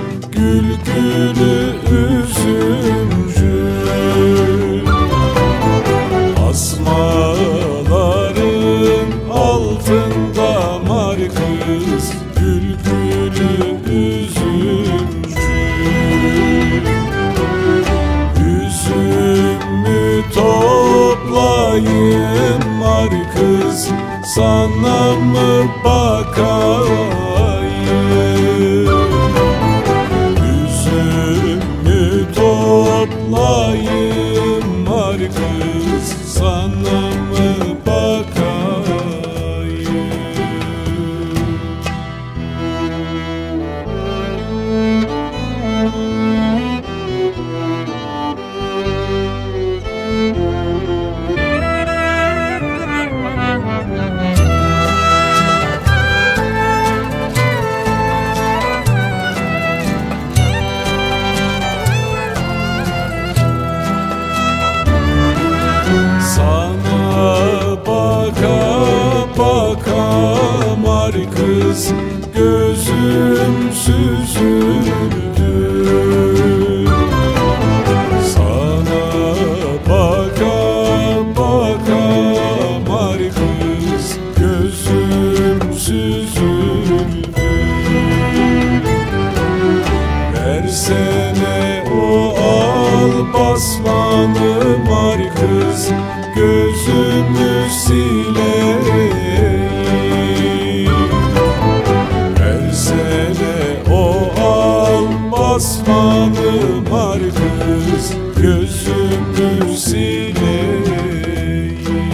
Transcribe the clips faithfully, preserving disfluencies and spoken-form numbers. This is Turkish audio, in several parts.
gül gülü üzümcü. Asmaların altında mar kız, gül gülü üzümcü. Üzümü toplayayım mar kız, sana mı bakayım? Üzümü toplayayım mar kız, sana mı bakayım? Sana baka baka mar kız, gözüm süzüldü. Sana baka baka mar kız, gözüm süzüldü. Versene o al basmanı mar kız, gözümü sileyim. Versene o al basmanı mar kız, gözümü sileyim.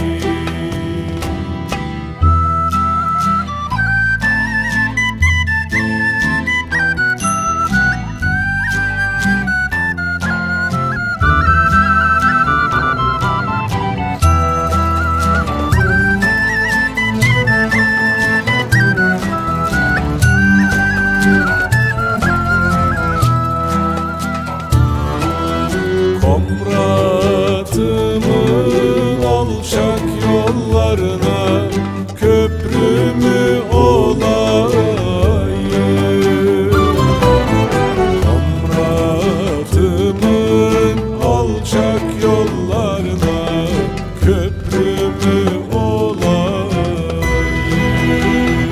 Komratımın alçak yollarına köprümü olayım. Komratımın alçak yollarına köprümü olayım.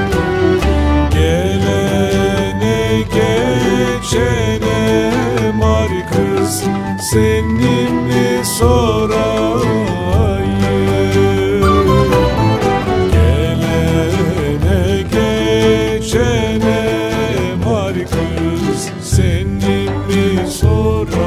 Gelene geçene mar kız, senin mi sorayım? Gelene geçene mar kız, senin mi sorayım?